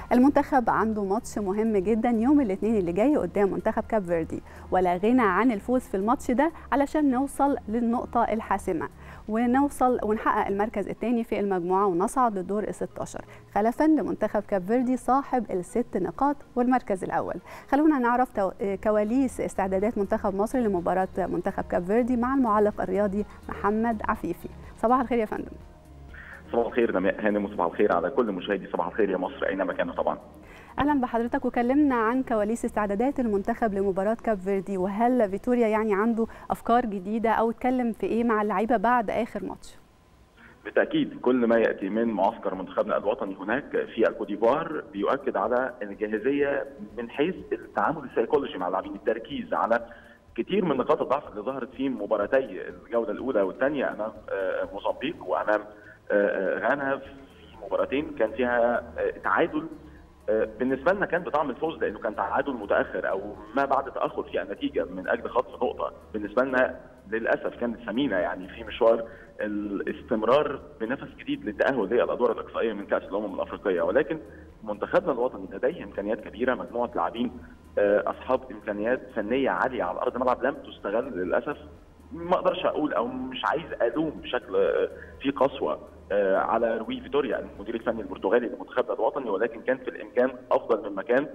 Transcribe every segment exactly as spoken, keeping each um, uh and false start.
المنتخب عنده ماتش مهم جدا يوم الاثنين اللي جاي قدام منتخب كاب فيردي، ولا غنى عن الفوز في الماتش ده علشان نوصل للنقطة الحاسمة ونوصل ونحقق المركز الثاني في المجموعة ونصعد للدور ال ستة عشر خلفا لمنتخب كاب فيردي صاحب الست نقاط والمركز الأول. خلونا نعرف كواليس استعدادات منتخب مصر لمباراة منتخب كاب فيردي مع المعلق الرياضي محمد عفيفي. صباح الخير يا فندم. صباح الخير نماء هانم، وصباح الخير على كل مشاهدي صباح الخير يا مصر اينما كانوا. طبعا اهلا بحضرتك، وكلمنا عن كواليس استعدادات المنتخب لمباراه كاب فيردي، وهل فيتوريا يعني عنده افكار جديده او اتكلم في ايه مع اللعيبه بعد اخر ماتش؟ بالتاكيد كل ما ياتي من معسكر منتخبنا الوطني هناك في الكوت ديفوار بيؤكد على الجاهزيه من حيث التعامل السيكولوجي مع اللاعبين، التركيز على كثير من نقاط الضعف اللي ظهرت في مباراتي الجوله الاولى والثانيه امام موزمبيق وامام غانا. في مباراتين كان فيها تعادل بالنسبه لنا كان بطعم الفوز، لانه كان تعادل متاخر او ما بعد تاخر في النتيجه من اجل خطف نقطه. بالنسبه لنا للاسف كانت ثمينه يعني في مشوار الاستمرار بنفس جديد للتاهل للادوار الاقصائيه من كاس الامم الافريقيه. ولكن منتخبنا الوطني لديه امكانيات كبيره، مجموعه لاعبين اصحاب امكانيات فنيه عاليه على ارض الملعب لم تستغل للاسف. ما اقدرش اقول او مش عايز الوم بشكل في قسوه على روي فيتوريا المدير الفني البرتغالي لمنتخبنا الوطني، ولكن كان في الامكان افضل من مكان.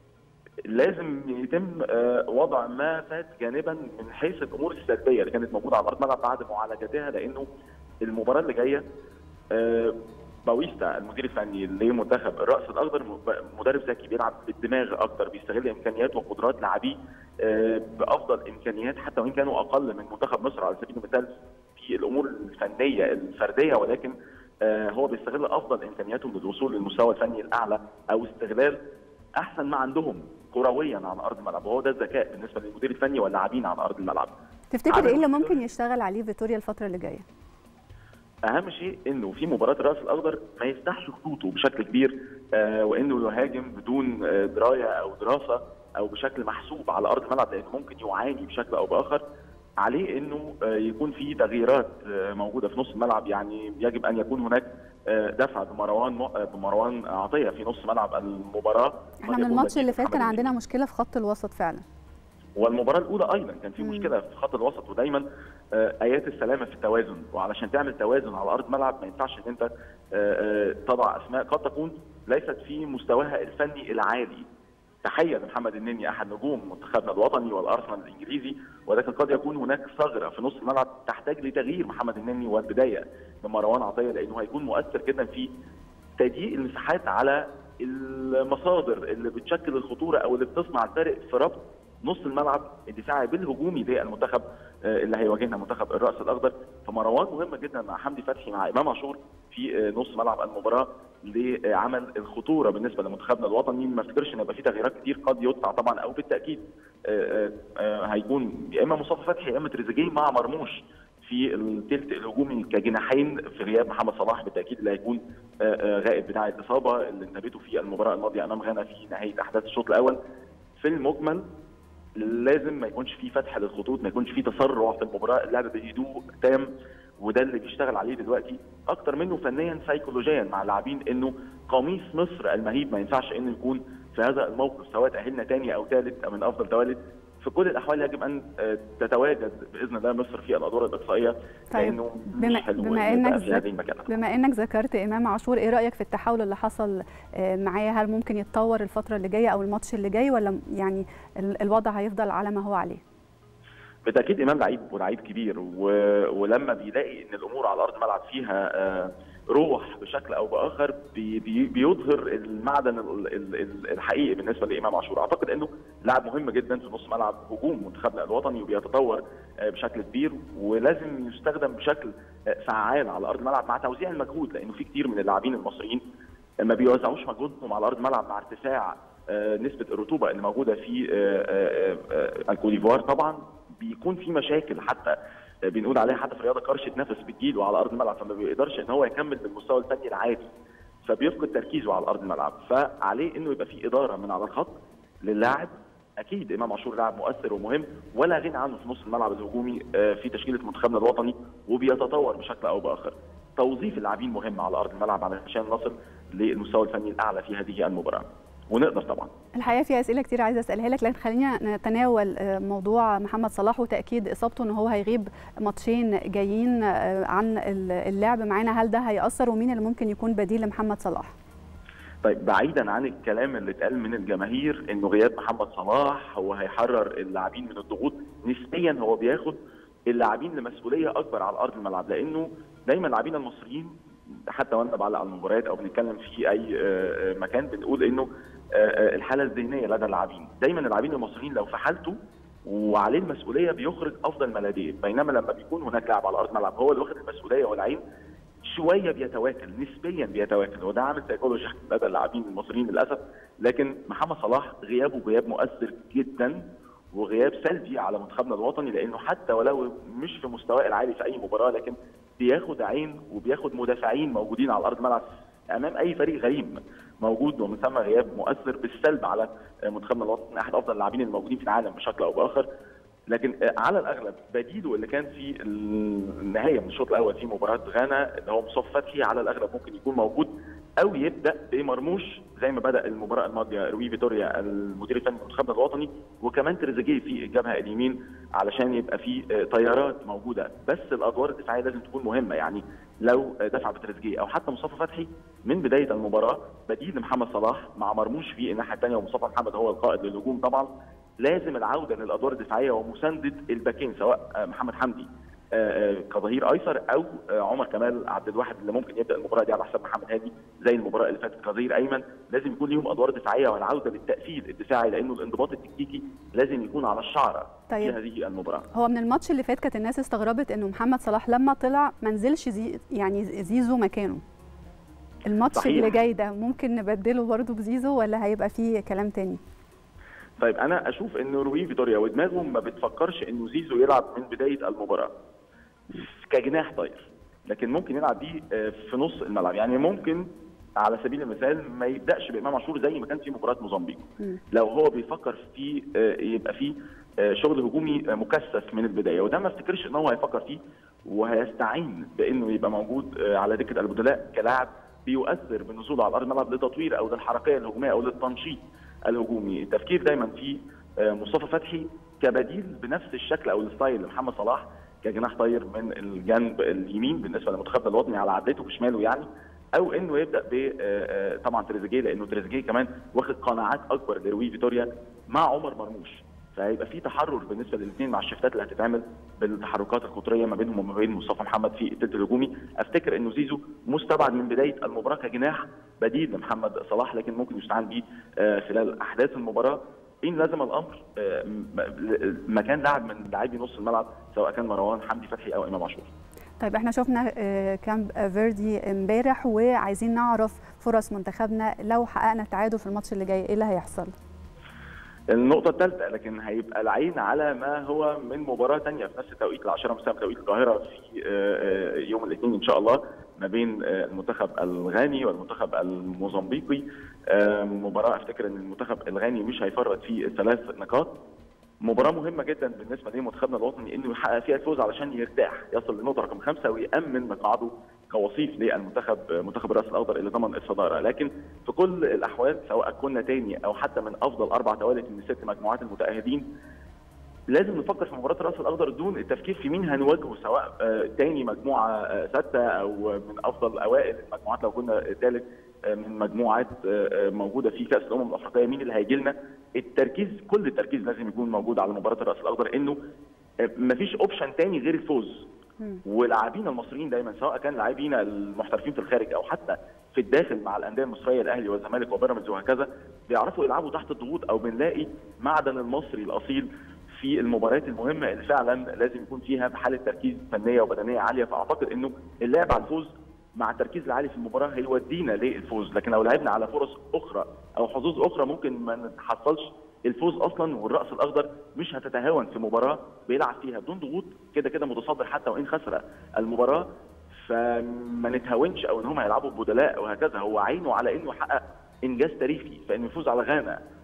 لازم يتم وضع ما فات جانبا من حيث الامور السلبيه اللي كانت موجوده على ارض الملعب بعد معالجتها، لانه المباراه اللي جايه باويستا المدير الفني لمنتخب الراس الاخضر مدرب ذكي، بيلعب بالدماغ اكتر، بيستغل امكانيات وقدرات لاعبيه بافضل امكانيات حتى وان كانوا اقل من منتخب مصر على سبيل المثال في الامور الفنيه الفرديه، ولكن هو بيستغل افضل امكانياتهم للوصول للمستوى الفني الاعلى او استغلال احسن ما عندهم كرويا على ارض الملعب، وهو ده الذكاء بالنسبه للمدير الفني واللاعبين على ارض الملعب. تفتكر ايه اللي ممكن يشتغل عليه فيتوريا الفتره اللي جايه؟ اهم شيء انه في مباراه الراس الاخضر ما يفتحش خطوطه بشكل كبير آه وانه يهاجم بدون آه درايه او دراسه او بشكل محسوب على ارض الملعب، لانه ممكن يعاني بشكل او باخر. عليه انه آه يكون في تغييرات آه موجوده في نص الملعب، يعني يجب ان يكون هناك آه دفع بمروان بمروان عطيه في نص ملعب المباراه. احنا من الماتش اللي فات كان عندنا مشكله في خط الوسط فعلا، والمباراه الاولى ايضا كان في مشكله في خط الوسط، ودايما ايات السلامه في التوازن، وعلشان تعمل توازن على ارض الملعب ما ينفعش ان انت تضع اسماء قد تكون ليست في مستواها الفني العالي. تحيه لمحمد النني احد نجوم منتخبنا الوطني والارسنال الانجليزي، ولكن قد يكون هناك ثغره في نص الملعب تحتاج لتغيير محمد النني والبدايه بمروان عطيه، لانه هيكون مؤثر جدا في تضييق المساحات على المصادر اللي بتشكل الخطوره او اللي بتصنع الفارق في ربط نص الملعب الدفاعي بالهجومي للمنتخب اللي هيواجهنا منتخب الراس الاخضر. فمروان مهمه جدا مع حمدي فتحي مع امام عاشور في نص ملعب المباراه لعمل الخطوره بالنسبه لمنتخبنا الوطني. ما افتكرش ان يبقى في تغييرات كتير، قد يدفع طبعا او بالتاكيد هيكون يا اما مصطفى فتحي يا اما تريزيجيه مع مرموش في الثلث الهجومي كجناحين في غياب محمد صلاح بالتاكيد اللي هيكون غائب بتاع الاصابه اللي انتبهته في المباراه الماضيه امام غانا في نهايه احداث الشوط الاول. في المجمل لازم ما يكونش في فتح للخطوط، ما يكونش في تسرع في المباراه، اللعب بهدوء تام، وده اللي بيشتغل عليه دلوقتي اكتر منه فنيا سيكولوجيا مع اللاعبين، انه قميص مصر المهيب ما ينفعش انه يكون في هذا الموقف سواء تاهلنا ثاني او ثالث من افضل ثوالث. في كل الاحوال يجب ان تتواجد باذن الله مصر في الادوار الاقصائيه. طيب لانه بما, بما انك ذك... بما انك ذكرت امام عاشور، ايه رايك في التحول اللي حصل معاه؟ هل ممكن يتطور الفتره اللي جايه او الماتش اللي جاي، ولا يعني الوضع هيفضل على ما هو عليه؟ بالتاكيد امام لعيب ولعيب كبير، و... ولما بيلاقي ان الامور على ارض الملعب فيها روح بشكل او باخر بي... بي... بيظهر المعدن الحقيقي بالنسبه لامام عاشور. اعتقد انه لاعب مهم جدا في نص ملعب هجوم منتخبنا الوطني، وبيتطور بشكل كبير، ولازم يستخدم بشكل فعال على ارض الملعب مع توزيع المجهود، لانه في كتير من اللاعبين المصريين ما بيوزعوش مجهودهم على ارض الملعب مع ارتفاع نسبه الرطوبه اللي موجوده في الكوت ديفوار. طبعا بيكون في مشاكل حتى بنقول عليها حتى في الرياضه كرشه نفس بتجيله على ارض الملعب، فما بيقدرش ان هو يكمل بالمستوى الفني العادي، فبيفقد تركيزه على ارض الملعب. فعليه انه يبقى في اداره من على الخط للاعب. اكيد امام عاشور لاعب مؤثر ومهم ولا غنى عنه في نص الملعب الهجومي في تشكيله منتخبنا الوطني، وبيتطور بشكل او باخر. توظيف اللاعبين مهم على ارض الملعب علشان نصل للمستوى الفني الاعلى في هذه المباراه، ونقدر طبعا. الحقيقه في اسئله كتير عايزه اسالها لك، لكن خلينا نتناول موضوع محمد صلاح وتاكيد اصابته ان هو هيغيب ماتشين جايين عن اللعب معانا. هل ده هيأثر ومين اللي ممكن يكون بديل لمحمد صلاح؟ طيب بعيدا عن الكلام اللي اتقال من الجماهير انه غياب محمد صلاح هو هيحرر اللاعبين من الضغوط، نسبيا هو بياخد اللاعبين لمسؤوليه اكبر على ارض الملعب، لانه دايما اللاعبين المصريين حتى وانا بعلق على المباريات او بنتكلم في اي مكان بنقول انه الحاله الذهنيه لدى اللاعبين، دايما اللاعبين المصريين لو في حالته وعليه المسؤوليه بيخرج افضل ما لديه، بينما لما بيكون هناك لاعب على ارض الملعب هو اللي واخد المسؤوليه والعين شويه بيتواكل، نسبيا بيتواكل، وده عامل سيكولوجي لدى اللاعبين المصريين للاسف. لكن محمد صلاح غيابه غياب مؤثر جدا وغياب سلبي على منتخبنا الوطني، لانه حتى ولو مش في مستواه العالي في اي مباراه لكن بياخد عين وبياخد مدافعين موجودين على ارض الملعب امام اي فريق غريم موجود، ومن ثم غياب مؤثر بالسلب على منتخبنا الوطني، احد افضل اللاعبين الموجودين في العالم بشكل او باخر. لكن على الاغلب بديله اللي كان في النهايه من الشوط الاول في مباراه غانا اللي هو مصطفى فتحي على الاغلب ممكن يكون موجود، او يبدا بمرموش زي ما بدا المباراه الماضيه روي فيتوريا المدير الفني لمنتخبنا الوطني، وكمان تريزيجيه في الجبهه اليمين علشان يبقى في طيارات موجوده، بس الادوار الدفاعيه لازم تكون مهمه. يعني لو دفع بتريزيجيه او حتى مصطفى فتحي من بدايه المباراه بديل لمحمد صلاح مع مرموش في الناحيه الثانيه، ومصطفى محمد هو القائد للهجوم طبعا، لازم العوده للادوار الدفاعيه ومسانده الباكين سواء محمد حمدي كظهير ايسر او عمر كمال عبد الواحد اللي ممكن يبدا المباراه دي على حساب محمد هادي زي المباراه اللي فاتت كظهير ايمن، لازم يكون ليهم ادوار دفاعيه والعوده للتقفيل الدفاعي، لانه الانضباط التكتيكي لازم يكون على الشعره طيب. في هذه المباراه. هو من الماتش اللي فات كانت الناس استغربت انه محمد صلاح لما طلع ما نزلش زي يعني زيزو مكانه. الماتش صحيح. اللي جاي ده ممكن نبدله برضه بزيزو ولا هيبقى فيه كلام تاني؟ طيب انا اشوف ان روي فيتوريا ودماغه ما بتفكرش انه زيزو يلعب من بدايه المباراه كجناح طاير، لكن ممكن يلعب بيه في نص الملعب. يعني ممكن على سبيل المثال ما يبداش بامام عاشور زي ما كان في مباراه موزمبيق، لو هو بيفكر في يبقى فيه شغل هجومي مكثف من البدايه، وده ما افتكرش ان هو هيفكر فيه وهيستعين بانه يبقى موجود على دكه البدلاء كلاعب بيؤثر بالنزول على ارض الملعب لتطوير او للحركيه الهجوميه او للتنشيط الهجومي. التفكير دايما في مصطفى فتحي كبديل بنفس الشكل او الستايل لمحمد صلاح كجناح طاير من الجنب اليمين بالنسبه لمنتخبنا الوطني على عدته بشماله يعني، او انه يبدا ب طبعا تريزيجيه، لانه تريزيجيه كمان واخد قناعات اكبر لروي فيتوريا مع عمر مرموش، فهيبقى في تحرر بالنسبه للاثنين مع الشفتات اللي هتتعمل بالتحركات القطريه ما بينهم وما بين مصطفى محمد في الثلث الهجومي. افتكر انه زيزو مستبعد من بدايه المباراه كجناح بديل لمحمد صلاح، لكن ممكن يستعان به خلال احداث المباراه ان لزم الامر مكان لاعب من لاعبي نص الملعب سواء كان مروان حمدي فتحي او امام عاشور. طيب احنا شفنا كامب فيردي امبارح وعايزين نعرف فرص منتخبنا لو حققنا التعادل في الماتش اللي جاي ايه اللي هيحصل؟ النقطة الثالثة لكن هيبقى العين على ما هو من مباراة ثانية في نفس التوقيت العاشرة مساء بتوقيت القاهرة في يوم الاثنين إن شاء الله ما بين المنتخب الغاني والمنتخب الموزمبيقي. مباراة أفتكر إن المنتخب الغاني مش هيفرط في الثلاث نقاط. مباراة مهمة جدا بالنسبة لمنتخبنا الوطني إنه يحقق فيها الفوز علشان يرتاح يصل لنقطة رقم خمسة ويأمن مقعده كوصيف للمنتخب منتخب الراس الأخضر اللي ضمن الصدارة. لكن في كل الأحوال سواء كنا تاني أو حتى من أفضل أربع توالت من ست مجموعات المتأهلين لازم نفكر في مباراة الراس الأخضر دون التفكير في مين هنواجهه سواء تاني مجموعة ستة أو من أفضل أوائل المجموعات لو كنا ثالث من مجموعات موجودة في كأس الأمم الأفريقية مين اللي هيجي لنا. التركيز كل التركيز لازم يكون موجود على مباراة الراس الأخضر إنه مفيش أوبشن تاني غير الفوز. ولاعبينا المصريين دايما سواء كان لاعبينا المحترفين في الخارج او حتى في الداخل مع الانديه المصريه الاهلي والزمالك وبيراميدز وهكذا بيعرفوا يلعبوا تحت الضغوط او بنلاقي معدن المصري الاصيل في المباريات المهمه اللي فعلا لازم يكون فيها بحاله تركيز فنيه وبدنيه عاليه. فاعتقد انه اللعب على الفوز مع التركيز العالي في المباراه هيودينا للفوز، لكن لو لعبنا على فرص اخرى او حظوظ اخرى ممكن ما نتحصلش الفوز اصلا. والراس الاخضر مش هتتهاون في مباراه بيلعب فيها بدون ضغوط كده كده متصدر حتى وان خسر المباراه، فما نتهاونش او ان هم هيلعبوا ببدلاء وهكذا. هو عينه على انه يحقق انجاز تاريخي، فانه يفوز على غانا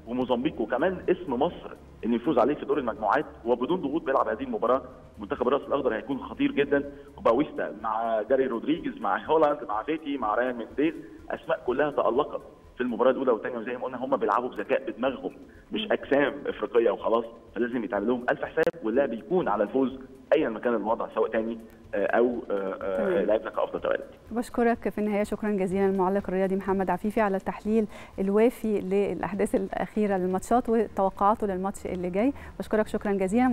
وموزمبيق وكمان اسم مصر ان يفوز عليه في دور المجموعات وبدون ضغوط بيلعب هذه المباراه. منتخب الراس الاخضر هيكون خطير جدا، وباويستا مع جاري رودريجيز مع هولاند مع فيتي مع ريان مينديز، اسماء كلها تالقت في المباراه الاولى والثانيه، وزي ما قلنا هم بيلعبوا بذكاء بدماغهم مش اجسام افريقيه وخلاص، فلازم يتعمل لهم الف حساب واللاعب يكون على الفوز ايا ما كان الوضع سواء ثاني او لاعب لك افضل تواجد. بشكرك في النهايه شكرا جزيلا المعلق الرياضي محمد عفيفي على التحليل الوافي للاحداث الاخيره للماتشات وتوقعاته للماتش اللي جاي. بشكرك شكرا جزيلا.